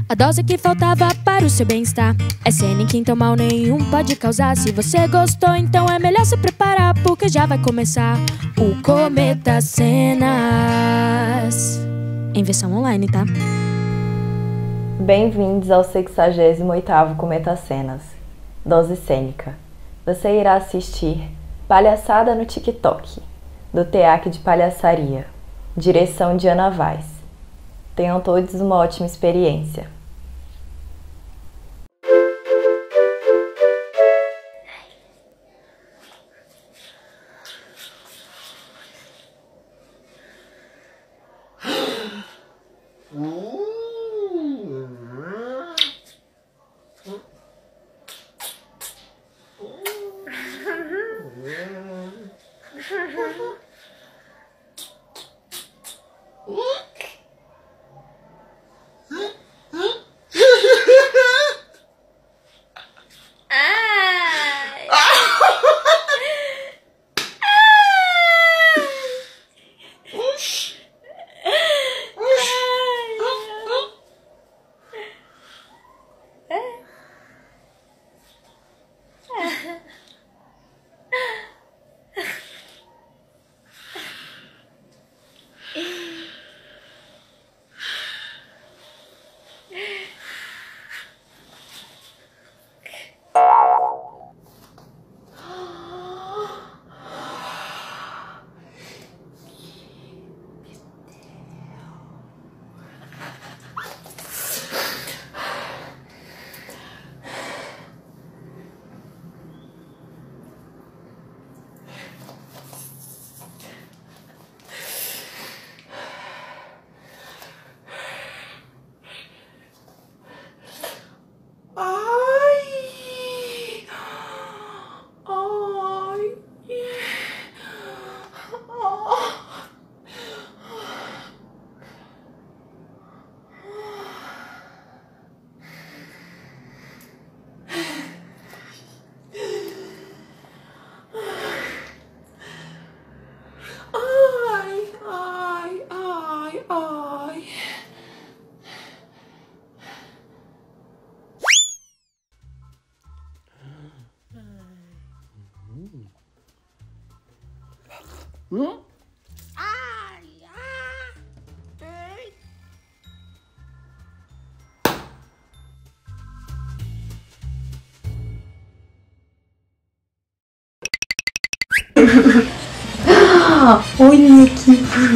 a dose que faltava para o seu bem-estar. É cena que então mal nenhum pode causar. Se você gostou, então é melhor se preparar, porque já vai começar o Cometa Cenas, em versão online, tá? Bem-vindos ao 68º Cometa Cenas, dose cênica. Você irá assistir Palhaçada no Tik Tok, do TEAC de Palhaçaria, Direção de Ana Vaz. Tenham todos uma ótima experiência. Olha aqui.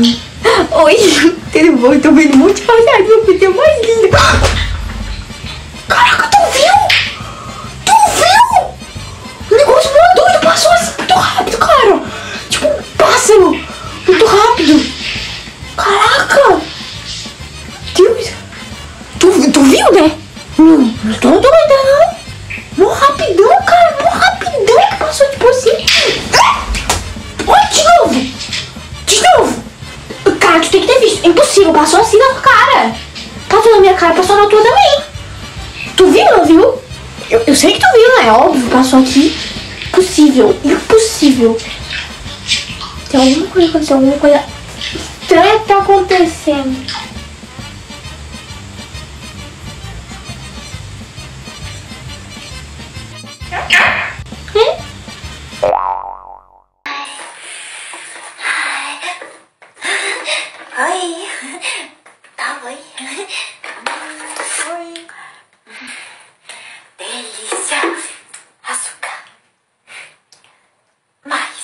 Oi, tudo bom? Eu tô vendo um monte de passarinho, porque é mais linda. Caraca, tu viu? Tu viu? O negócio doido passou assim muito rápido, cara. Tipo um pássaro, muito rápido. Caraca. Deus. Tu viu, né? Não tô doida, não. Mó rapidão, cara. Mó rapidão que passou, tipo assim. Oi, de novo. Cara, tu tem que ter visto. Impossível, passou assim na tua cara. Passou na minha cara, passou na tua também. Tu viu, não viu? Eu sei que tu viu, né? Óbvio, passou aqui. Impossível. Tem alguma coisa acontecendo, alguma coisa estranha tá acontecendo. Oi. Tá, oi. Oi. Delícia. Açúcar. Mais.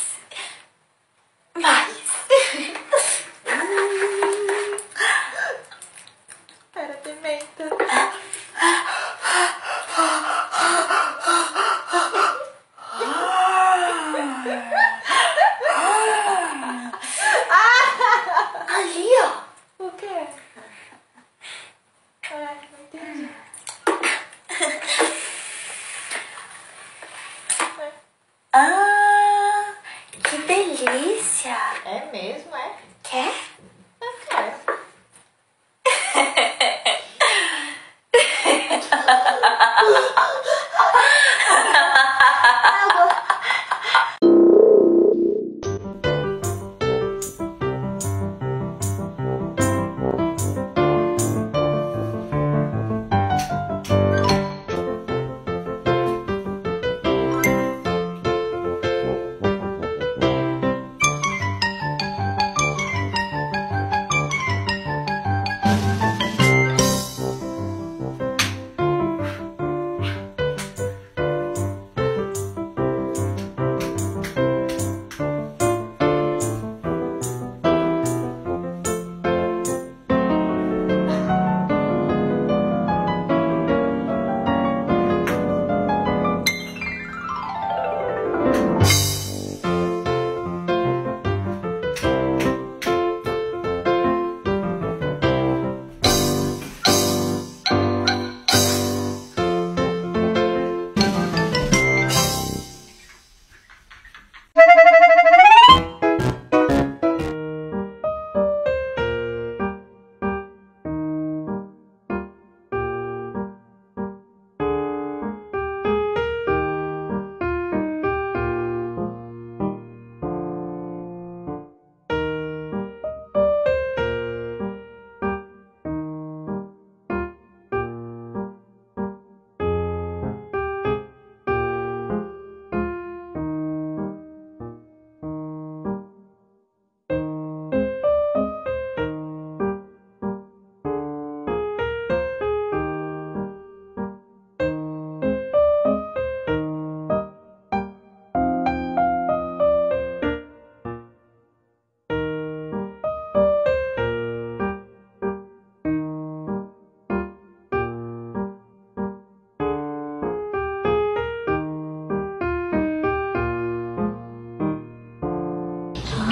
Era pimenta. Ali, ó. O quê? Não entendi. Que delícia. É mesmo, é? Quer? Eu quero.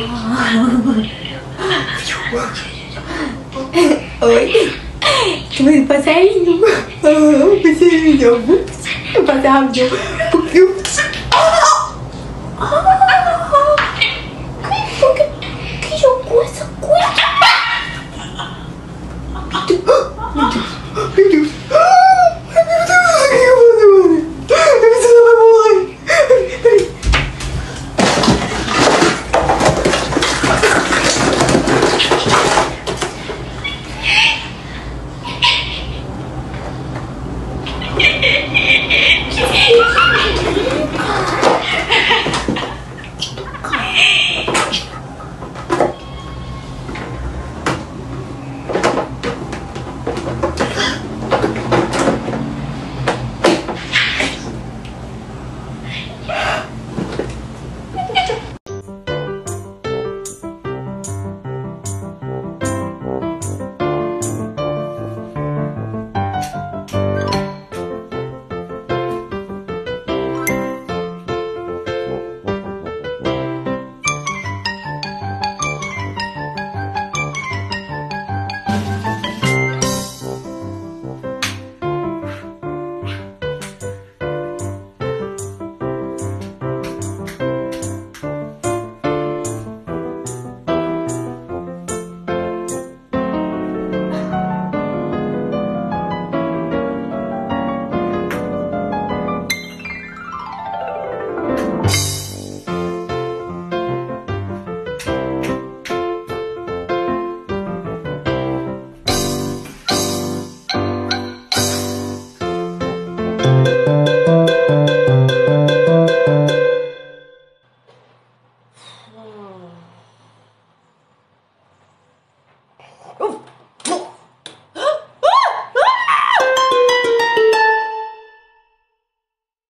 Oi? Tu vai passarinho? Passarinho. Eu passei rapidinho. Quem jogou essa coisa? Meu Deus. Meu Deus. Ai, meu Deus. O que eu vou fazer, mano? Eu preciso vai morrer. Peraí.